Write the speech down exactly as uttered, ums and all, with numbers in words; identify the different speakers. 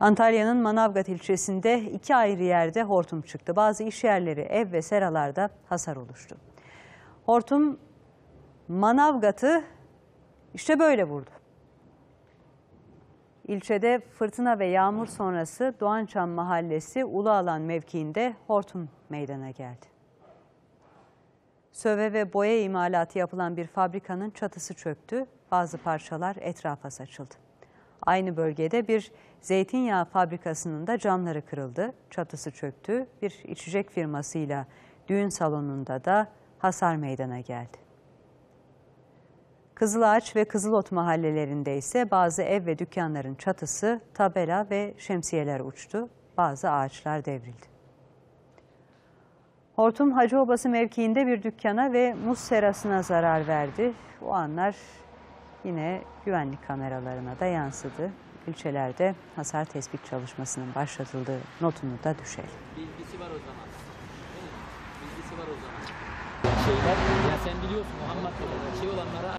Speaker 1: Antalya'nın Manavgat ilçesinde iki ayrı yerde hortum çıktı. Bazı iş yerleri, ev ve seralarda hasar oluştu. Hortum Manavgat'ı işte böyle vurdu. İlçede fırtına ve yağmur sonrası Doğançam Mahallesi Ulualan mevkiinde hortum meydana geldi. Söve ve boya imalatı yapılan bir fabrikanın çatısı çöktü. Bazı parçalar etrafa saçıldı. Aynı bölgede bir zeytinyağı fabrikasının da camları kırıldı. Çatısı çöktü. Bir içecek firmasıyla düğün salonunda da hasar meydana geldi. Kızılağaç ve Kızılot mahallelerinde ise bazı ev ve dükkanların çatısı, tabela ve şemsiyeler uçtu. Bazı ağaçlar devrildi. Hortum Hacıobası mevkiinde bir dükkana ve muz serasına zarar verdi. O anlar yine güvenlik kameralarına da yansıdı. İlçelerde hasar tespit çalışmasının başlatıldığı notunu da düşelim.
Speaker 2: Bilgisi var o zaman. Bilgisi var o zaman. Şeyler, ya sen biliyorsun Muhammed şey olanlara